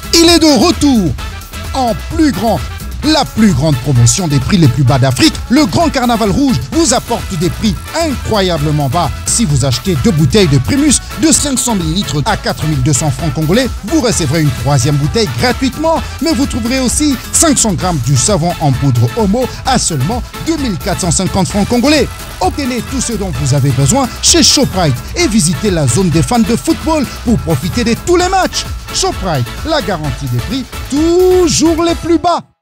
Il est de retour en plus grand. La plus grande promotion des prix les plus bas d'Afrique, le Grand Carnaval Rouge vous apporte des prix incroyablement bas. Si vous achetez 2 bouteilles de Primus de 500 ml à 4200 francs congolais, vous recevrez une 3e bouteille gratuitement, mais vous trouverez aussi 500 grammes du savon en poudre Omo à seulement 2450 francs congolais. Obtenez tout ce dont vous avez besoin chez Shoprite et visitez la zone des fans de football pour profiter de tous les matchs. Shoprite, la garantie des prix, toujours les plus bas.